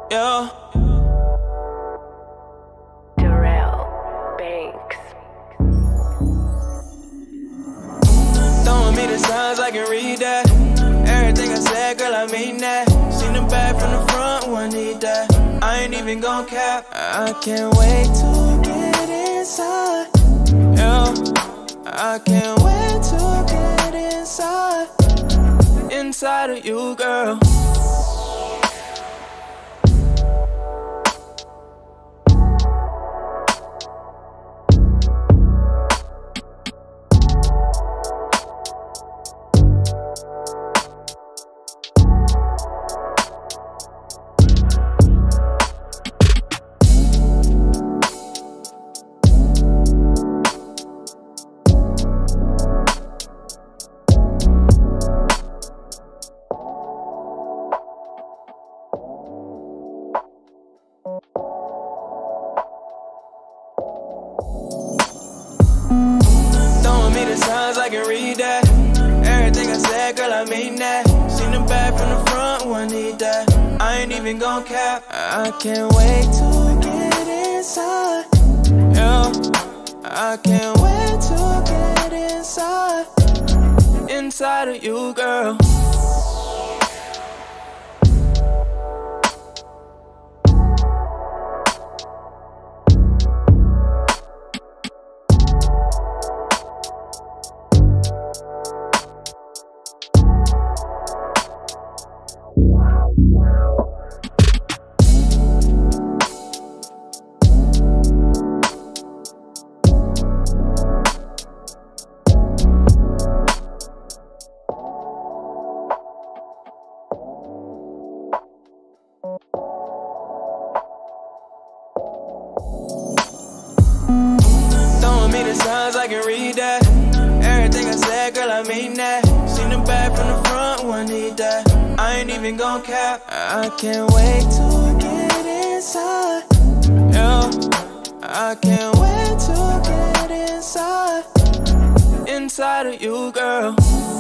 Yeah. Dar'rell Banks. Throwing me the signs, I can read that. Everything I said, girl, I mean that. Seen the back from the front, one need that. I ain't even gon' cap. I can't wait to get inside. Yeah, I can't wait to get inside. Inside of you, girl. Throwing me the signs, I can read that. Everything I said, girl, I mean that. Seen the back from the front, one need that. I ain't even gon' cap. I can't wait to get inside. Yeah, I can't wait to get inside. Inside of you, girl. Throwing me the signs, I can read that. Everything I said, girl, I mean that. Seen the back from the front, one need that. I ain't even gon' cap. I can't wait to get inside. Yeah, I can't wait to get inside. Inside of you, girl.